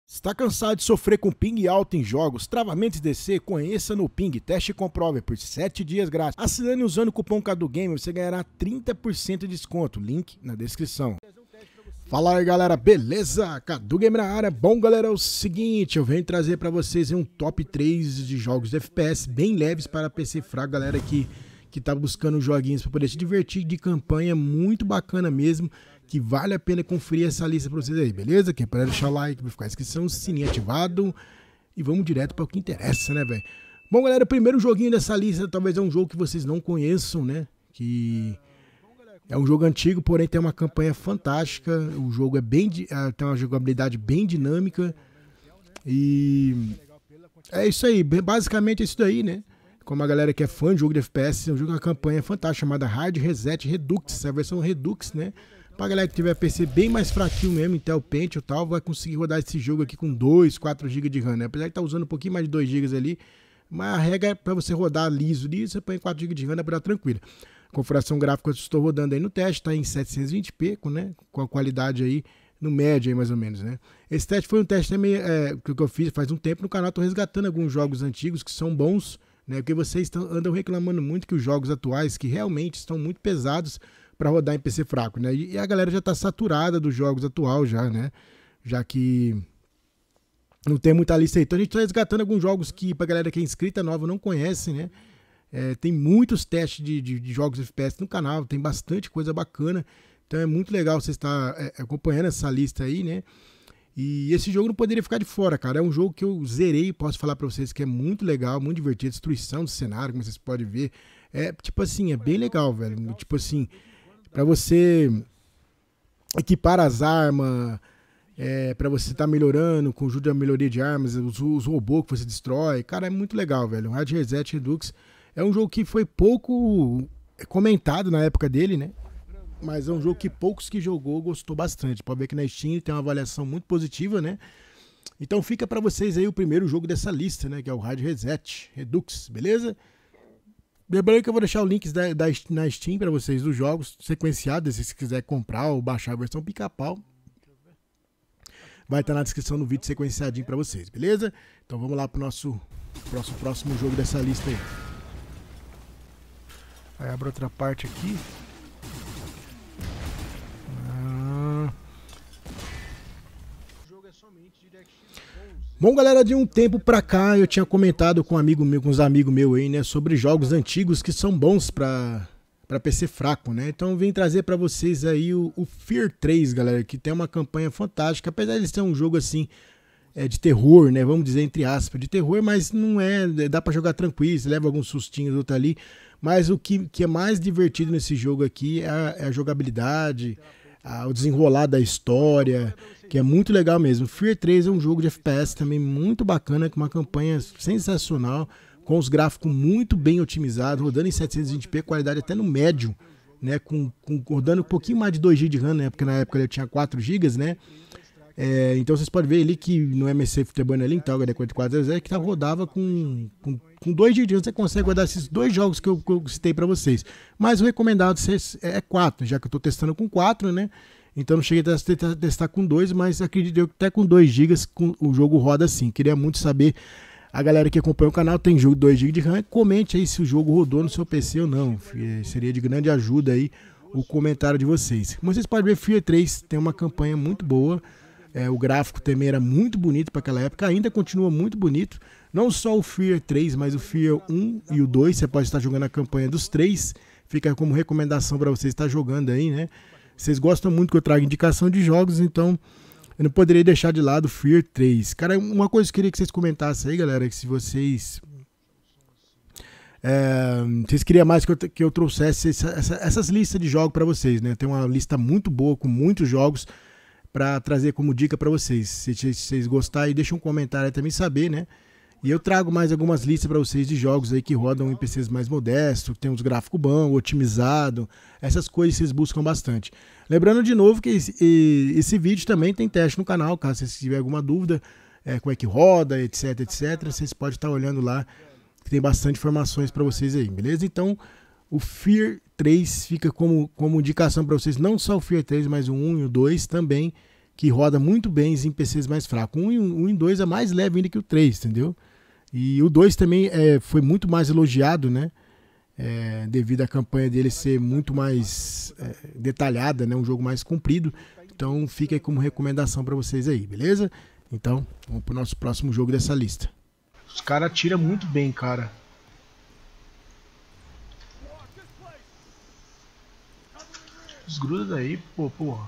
Está cansado de sofrer com ping alto em jogos, travamentos de DC? Conheça no Ping, teste e comprove por 7 dias grátis. Assinando usando o cupom CADUGAME, você ganhará 30% de desconto, link na descrição. Fala aí galera, beleza? CADUGAME na área. Bom galera, é o seguinte, eu venho trazer para vocês um top 3 de jogos de FPS bem leves para PC fraco, galera que tá buscando joguinhos para poder se divertir, de campanha muito bacana mesmo, que vale a pena conferir essa lista para vocês aí, beleza? Quem puder deixar o like, vai ficar a inscrição, sininho ativado e vamos direto para o que interessa, né, velho? Bom, galera, o primeiro joguinho dessa lista talvez é um jogo que vocês não conheçam, né? Que é um jogo antigo, porém tem uma campanha fantástica. O jogo é tem uma jogabilidade bem dinâmica e é isso aí, basicamente é isso daí, né? Como a galera que é fã de jogo de FPS, é um jogo com uma campanha fantástica chamada Hard Reset Redux, essa é a versão Redux, né? Pra galera que tiver PC bem mais fraquinho mesmo, Intel Pentium e tal, vai conseguir rodar esse jogo aqui com 2, 4 GB de RAM, né? Apesar de estar usando um pouquinho mais de 2 GB ali, mas a regra é pra você rodar liso, você põe 4 GB de RAM, dá pra dar tranquilo. Configuração gráfica eu estou rodando aí no teste, tá em 720p, com a qualidade aí no médio aí mais ou menos, né? Esse teste foi um teste também, que eu fiz faz um tempo no canal, tô resgatando alguns jogos antigos que são bons, né? Porque vocês andam reclamando muito que os jogos atuais, que realmente estão muito pesados para rodar em PC fraco, né? E a galera já tá saturada dos jogos atuais já, né? Já que não tem muita lista aí. Então a gente tá resgatando alguns jogos que pra galera que é inscrita nova não conhece, né? Tem muitos testes de jogos FPS no canal, tem bastante coisa bacana. Então é muito legal você estar acompanhando essa lista aí, né? E esse jogo não poderia ficar de fora, cara. É um jogo que eu zerei, posso falar pra vocês que é muito legal, muito divertido. Destruição do cenário, como vocês podem ver. Tipo assim, é bem legal, velho. Tipo assim, pra você equipar as armas, pra você estar melhorando, com ajuda da melhoria de armas, os robôs que você destrói. Cara, é muito legal, velho. Hard Reset Redux é um jogo que foi pouco comentado na época dele, né? Mas é um jogo que poucos que jogou gostou bastante. Pode ver que na Steam tem uma avaliação muito positiva, né? Então fica pra vocês aí o primeiro jogo dessa lista, né? Que é o Hard Reset Redux, beleza? Lembrando que eu vou deixar o link na Steam para vocês dos jogos sequenciados, se você quiser comprar ou baixar a versão pica-pau. Vai estar na descrição do vídeo sequenciadinho para vocês, beleza? Então vamos lá pro nosso próximo jogo dessa lista aí. Aí abro outra parte aqui. Bom, galera, de um tempo pra cá eu tinha comentado com uns amigos meus aí, né, sobre jogos antigos que são bons pra PC fraco, né? Então eu vim trazer pra vocês aí o Fear 3, galera, que tem uma campanha fantástica, apesar de ser um jogo assim de terror, né? Vamos dizer entre aspas, de terror, mas não dá pra jogar tranquilo, você leva alguns sustinhos outro ali, mas o que é mais divertido nesse jogo aqui é a jogabilidade, o desenrolar da história, que é muito legal mesmo. Fear 3 é um jogo de FPS também muito bacana, com uma campanha sensacional, com os gráficos muito bem otimizados, rodando em 720p, qualidade até no médio, né, rodando um pouquinho mais de 2 GB de RAM, né, porque na época ele tinha 4 GB, né. Então vocês podem ver ali que no MSI Futebol ali, então, HD 4400, que rodava com 2 GB de RAM, você consegue rodar esses dois jogos que eu citei para vocês. Mas o recomendado é 4, já que eu estou testando com 4, né? Então não cheguei a testar com 2, mas acredito que até com 2 GB o jogo roda assim. Queria muito saber, a galera que acompanha o canal tem jogo 2 GB de RAM, comente aí se o jogo rodou no seu PC ou não. Seria de grande ajuda aí o comentário de vocês. Como vocês podem ver, Fear 3 tem uma campanha muito boa. O gráfico também era muito bonito para aquela época, ainda continua muito bonito. Não só o Fear 3, mas o Fear 1 e o 2, você pode estar jogando a campanha dos 3. Fica como recomendação para vocês estar jogando aí, né? Vocês gostam muito que eu traga indicação de jogos, então eu não poderia deixar de lado o Fear 3. Cara, uma coisa que eu queria que vocês comentassem aí, galera, que se vocês queriam mais que eu trouxesse essas listas de jogos para vocês, né? Tem uma lista muito boa com muitos jogos para trazer como dica para vocês. Se vocês gostarem, deixa um comentário aí também saber, né? E eu trago mais algumas listas para vocês de jogos aí que rodam em PCs mais modestos, tem uns gráficos bons, otimizado, essas coisas vocês buscam bastante. Lembrando de novo que esse vídeo também tem teste no canal, caso vocês tiverem alguma dúvida, como é que roda, etc, vocês podem estar olhando lá, que tem bastante informações para vocês aí, beleza? Então, o Fear 3 fica como indicação para vocês, não só o Fear 3, mas o 1 e o 2 também, que roda muito bem em PCs mais fracos. O 1 e 2 é mais leve ainda que o 3, entendeu? E o 2 também foi muito mais elogiado, né? Devido à campanha dele ser muito mais detalhada, né? Um jogo mais comprido. Então fica aí como recomendação para vocês aí, beleza? Então, vamos pro nosso próximo jogo dessa lista. Os caras atiram muito bem, cara. Desgruda daí, porra.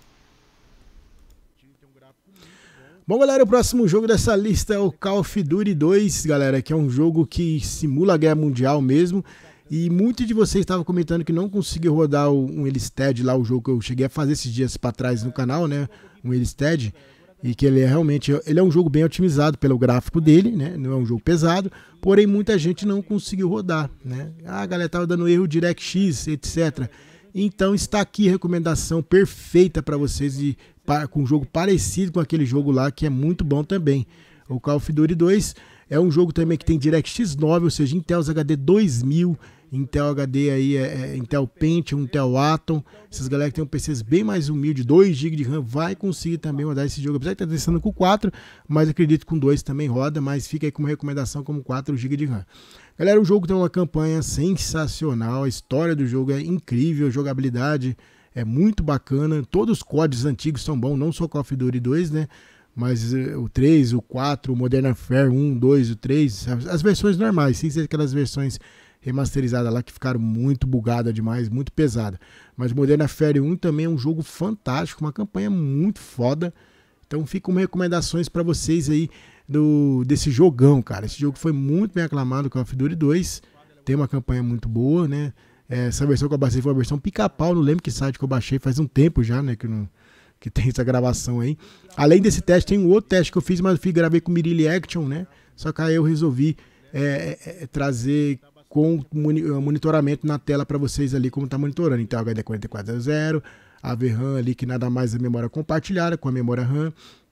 Bom, galera, o próximo jogo dessa lista é o Call of Duty 2, galera, que é um jogo que simula a Guerra Mundial mesmo. E muitos de vocês estavam comentando que não conseguiu rodar um Elistad lá, o jogo que eu cheguei a fazer esses dias para trás no canal, né? Um Elistad. E que ele é um jogo bem otimizado pelo gráfico dele, né? Não é um jogo pesado, porém muita gente não conseguiu rodar, né? A galera tava dando erro DirectX, etc. Então está aqui a recomendação perfeita para vocês com um jogo parecido com aquele jogo lá, que é muito bom também. O Call of Duty 2 é um jogo também que tem DirectX 9, ou seja, Intel HD 2000, Intel HD aí Intel Pentium, Intel Atom. Essas galera que tem um PCs bem mais humilde, 2 GB de RAM, vai conseguir também rodar esse jogo. Apesar de estar testando com 4, mas acredito que com 2 também roda, mas fica aí como recomendação como 4 GB de RAM. Galera, o jogo tem uma campanha sensacional, a história do jogo é incrível, a jogabilidade é muito bacana, todos os códigos antigos são bons, não só Call of Duty 2, né? Mas o 3, o 4, o Modern Warfare 1, 2, o 3, as versões normais, sem ser aquelas versões remasterizadas lá que ficaram muito bugadas demais, muito pesada. Mas o Modern Warfare 1 também é um jogo fantástico, uma campanha muito foda. Então ficam recomendações para vocês aí desse jogão, cara. Esse jogo foi muito bem aclamado, Call of Duty 2. Tem uma campanha muito boa, né? Essa versão que eu baixei foi uma versão pica-pau, não lembro que site que eu baixei, faz um tempo já, né? Que tem essa gravação aí. Além desse teste, tem um outro teste que eu fiz, mas eu gravei com Mirilli Action, né? Só que aí eu resolvi trazer com monitoramento na tela para vocês ali como tá monitorando. Então, HD 4400, a VRAM ali que nada mais é memória compartilhada com a memória RAM,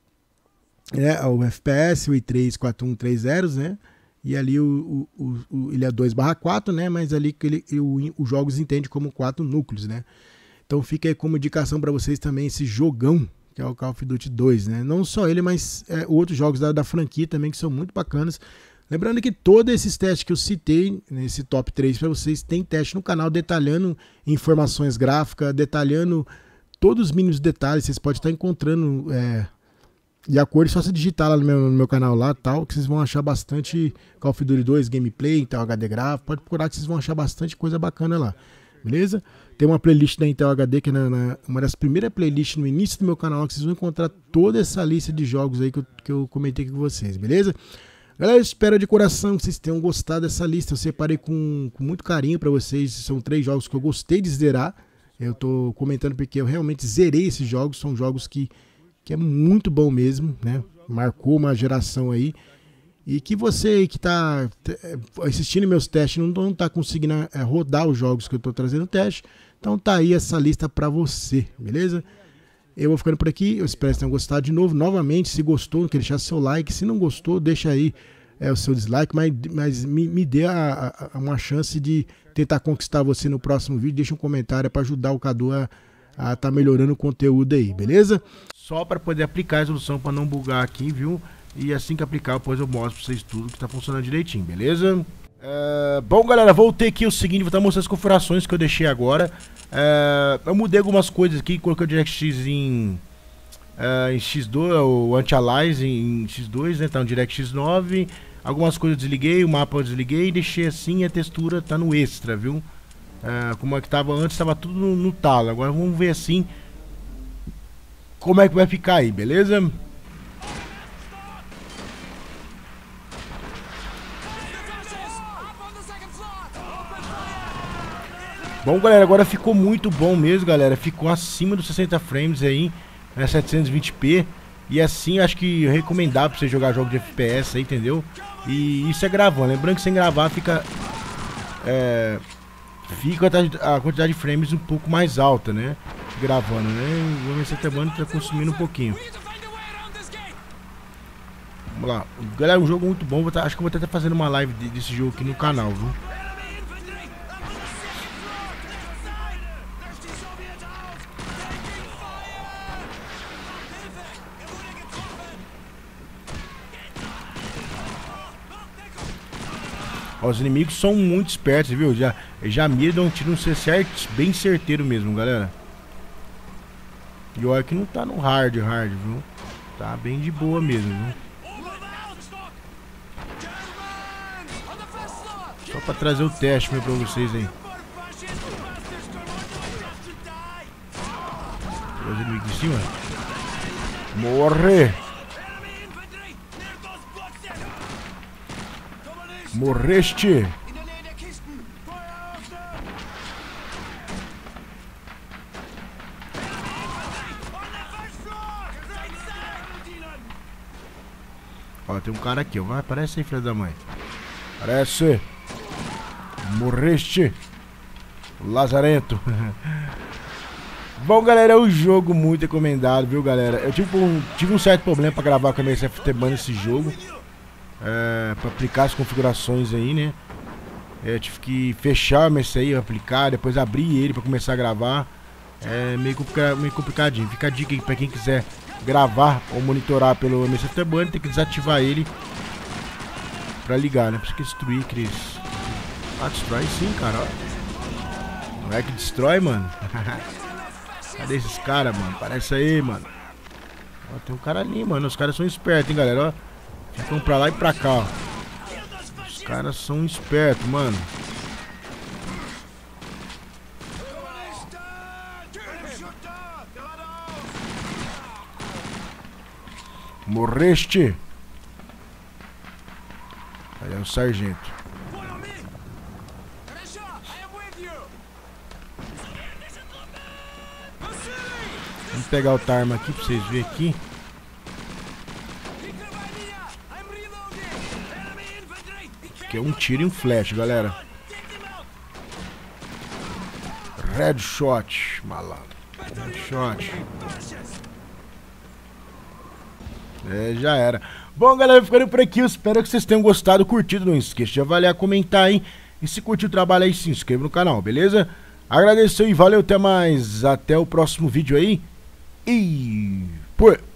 o FPS, o i3 4130, né? E ali ele é 2/4, né? Mas ali que os jogos entende como 4 núcleos, né? Então fica aí como indicação para vocês também esse jogão, que é o Call of Duty 2, né? Não só ele, mas outros jogos da franquia também que são muito bacanas. Lembrando que todos esses testes que eu citei nesse top 3 para vocês, tem teste no canal detalhando informações gráficas, detalhando todos os mínimos detalhes. Vocês podem estar encontrando de acordo, só se digitar lá no meu canal lá, tal, que vocês vão achar bastante Call of Duty 2 gameplay, Intel HD gráfico. Pode procurar que vocês vão achar bastante coisa bacana lá. Beleza? Tem uma playlist da Intel HD, que é uma das primeiras playlists no início do meu canal, que vocês vão encontrar toda essa lista de jogos aí que eu comentei aqui com vocês, beleza? Galera, eu espero de coração que vocês tenham gostado dessa lista. Eu separei com muito carinho para vocês. São 3 jogos que eu gostei de zerar. Eu tô comentando porque eu realmente zerei esses jogos. São jogos que é muito bom mesmo, né? Marcou uma geração aí. E que você que tá assistindo meus testes não tá conseguindo rodar os jogos que eu tô trazendo no teste. Então tá aí essa lista para você, beleza? Eu vou ficando por aqui, eu espero que vocês tenham gostado de novo. Novamente, se gostou, quer deixar seu like. Se não gostou, deixa aí o seu dislike, mas me dê uma chance de tentar conquistar você no próximo vídeo. Deixa um comentário para ajudar o Cadu a tá melhorando o conteúdo aí, beleza? Só para poder aplicar a resolução para não bugar aqui, viu? E assim que aplicar, depois eu mostro para vocês tudo que tá funcionando direitinho, beleza? Bom, galera, voltei aqui o seguinte, vou estar mostrando as configurações que eu deixei agora. Eu mudei algumas coisas aqui, coloquei o DirectX em X2, o Anti-Alias em X2, né? Tá no DirectX 9. Algumas coisas eu desliguei, o mapa eu desliguei e deixei assim, a textura tá no extra, viu? Como é que tava antes, tava tudo no talo. Agora vamos ver assim como é que vai ficar aí, beleza? Bom, galera, agora ficou muito bom mesmo, galera. Ficou acima dos 60 frames aí, 720p. E assim, acho que é recomendável pra você jogar jogos de FPS aí, entendeu? E isso é gravando. Lembrando que sem gravar fica a quantidade de frames um pouco mais alta, né? Gravando, né? Vamos ver se até mano tá consumindo um pouquinho. Vamos lá. Galera, um jogo muito bom. Acho que eu vou até fazendo uma live desse jogo aqui no canal, viu? Ó, os inimigos são muito espertos, viu? Já miram um tiro bem certeiro mesmo, galera. E olha que não tá no hard, viu? Tá bem de boa mesmo, viu? Só pra trazer o teste mesmo pra vocês aí. Os inimigos em cima. Morre! Morreste! Ó, tem um cara aqui, ó. Vai, aparece aí, filho da mãe. Aparece! Morreste! Lazarento! Bom, galera, é um jogo muito recomendado, viu, galera? Eu tive um certo problema pra gravar com a MSF Afterburner esse jogo. Pra aplicar as configurações aí, né? Eu tive que fechar o MSI, aplicar, depois abrir ele pra começar a gravar. É meio complicadinho. Fica a dica aí pra quem quiser gravar ou monitorar pelo MSI Afterburner, tem que desativar ele pra ligar, né? Precisa que destruir aqueles... Ah, destrói sim, cara, ó. Não é que destrói, mano? Cadê esses caras, mano? Aparece aí, mano. Ó, tem um cara ali, mano. Os caras são espertos, hein, galera, ó. Ficam pra lá e pra cá, ó. Os caras são espertos, mano. Morreste. Aí é o sargento. Vamos pegar outra arma aqui pra vocês verem aqui. Que é um tiro e um flash, galera. Headshot, malandro. Headshot. É, já era. Bom, galera, ficando por aqui. Eu espero que vocês tenham gostado, curtido. Não esqueça de avaliar, comentar, hein? E se curtiu o trabalho aí, se inscreva no canal, beleza? Agradeço e valeu, até mais. Até o próximo vídeo aí. E... Fui!